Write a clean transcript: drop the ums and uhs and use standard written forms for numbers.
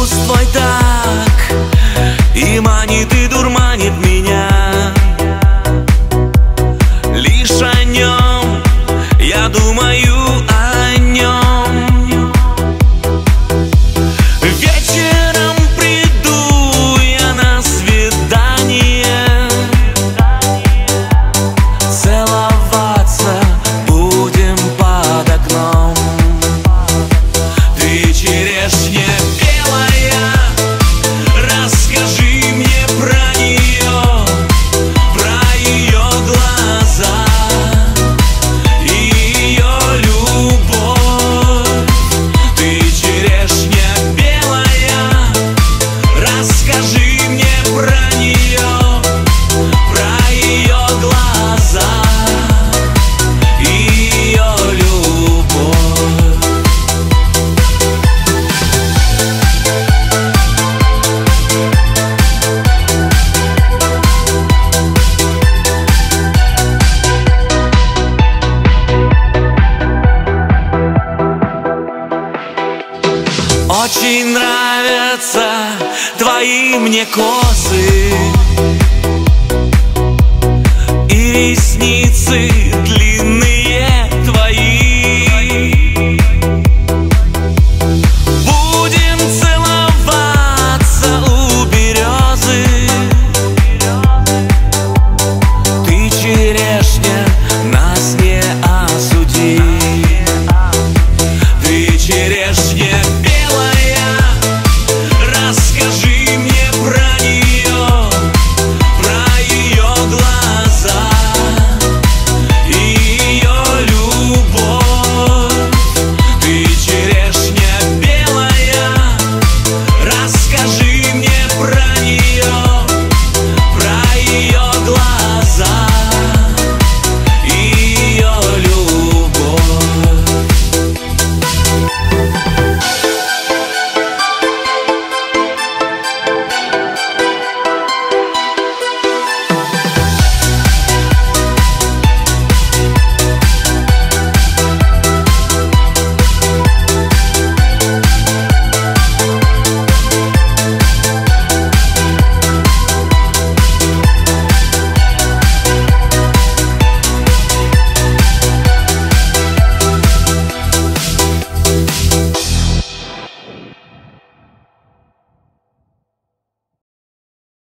вкус твой так и манит, и дурманит меня. Лишь о нем я думаю, о нем. Вечером приду я на свидание, целоваться будем под окном. Ты черешня белая, расскажи мне про нее, про ее глаза и ее любовь. Ты черешня белая, расскажи мне про нее, про ее глаза и ее любовь. Очень нравятся твои мне косы и ресницы